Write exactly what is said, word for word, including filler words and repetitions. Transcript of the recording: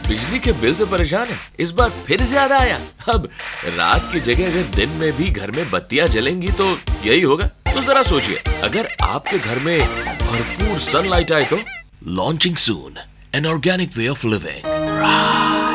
बिजली के बिल से परेशान है? इस बार फिर ज्यादा आया। अब रात की जगह अगर दिन में भी घर में बत्तियां जलेंगी तो यही होगा। तो जरा सोचिए, अगर आपके घर में भरपूर सनलाइट आए तो launching soon an organic way of living.